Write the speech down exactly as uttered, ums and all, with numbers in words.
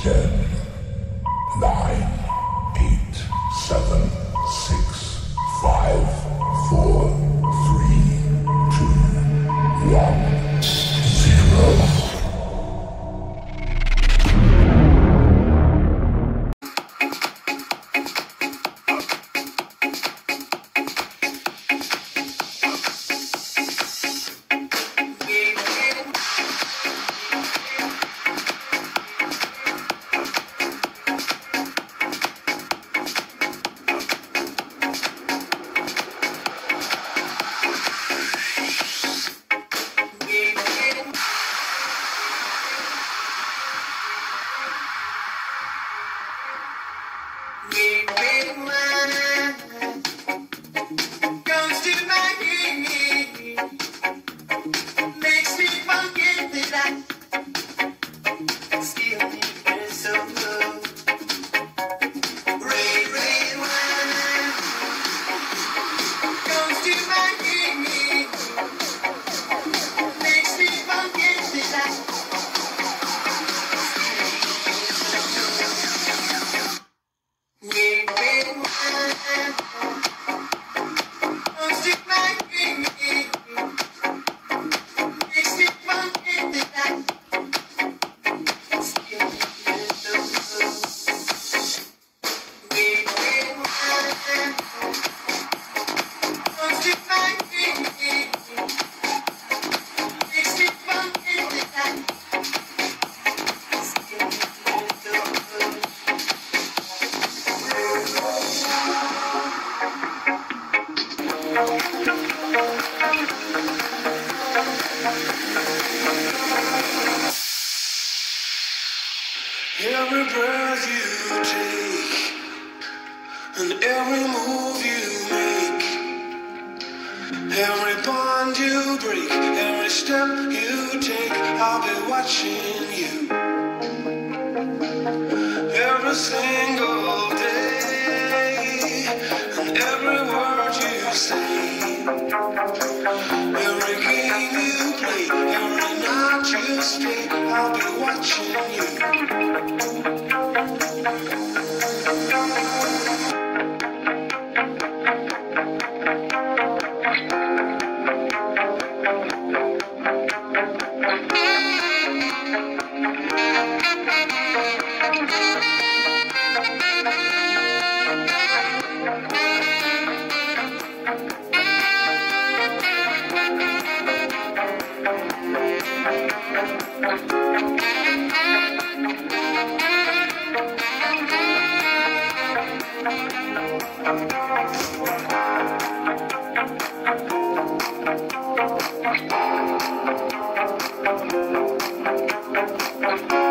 ten, nine, eight, seven, six, five, four, three, two, one, zero. Every breath you take and every move you make, every bond you break, every step you take, I'll be watching you. Every single day and every word you say, every game you play, every night you stay, I'll be watching you. Thank you.